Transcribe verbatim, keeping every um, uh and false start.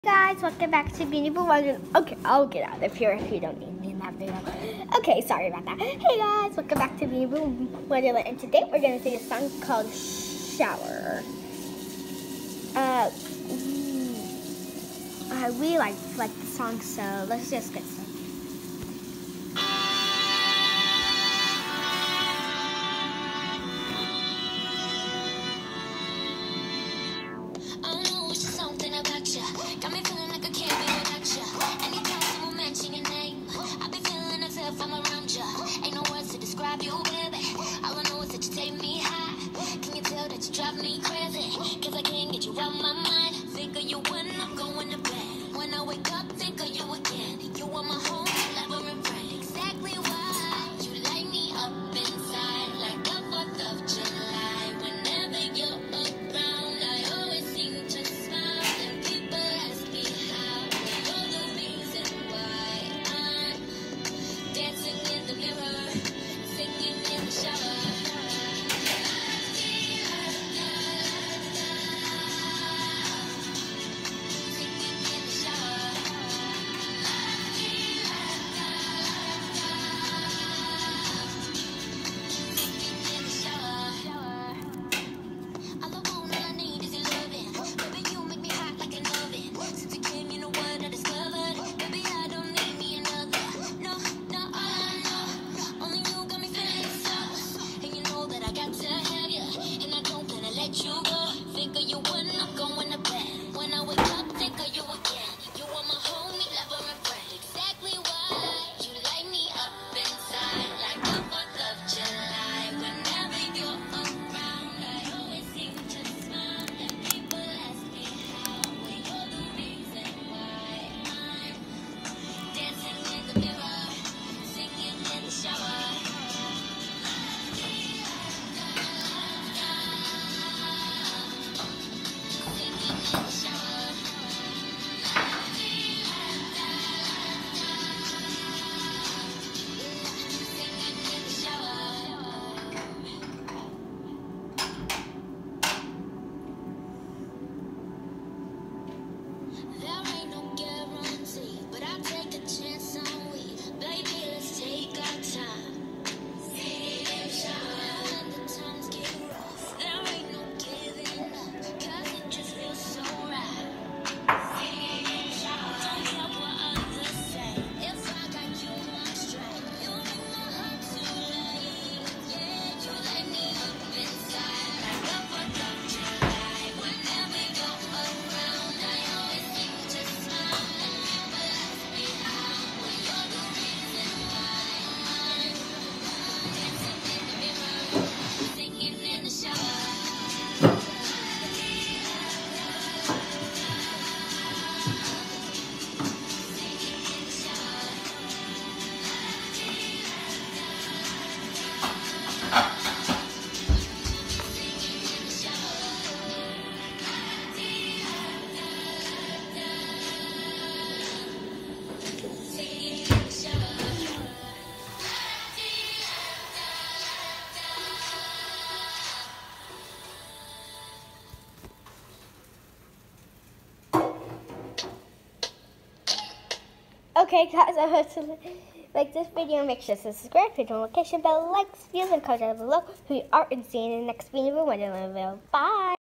Guys, welcome back to Beautiful Wonderland. Okay, I'll get out of here if you don't need me in that video. Okay, sorry about that. Hey guys, welcome back to Beautiful Wonderland. And today we're going to sing a song called Shower. Uh, I really like, like the song, so let's just get started. Got me feeling like I can't be without you. Anytime someone mention your name, I be feeling as if I'm around you. Ain't no words to describe you, baby. All I know is that you take me high. Can you tell that you drive me crazy? Cause I can't get you out my mind. Think of you when I'm going to bed. When I wake up, think of you again. You are my home, lover and friend. Exactly why you light me up inside like the fourth of July. Whenever you're around, I always seem to smile. And people ask me how. You're the reason why I'm dancing in the mirror, singing in the shower. Okay guys, I hope you like this video. Make sure to subscribe, hit the notification bell, likes, views, and comments down below who you are, and see you in the next video. Wonderland video. Bye!